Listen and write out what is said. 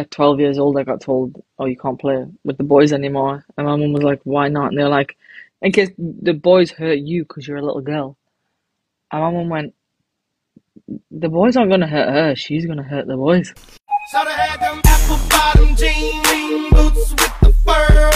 at 12 years old, I got told, "Oh, you can't play with the boys anymore." And my mum was like, "Why not?" And they're like, "In case the boys hurt you because you're a little girl." And my mum went, "The boys aren't gonna hurt her. She's gonna hurt the boys." Shoulda had them apple bottom jean boots with the fur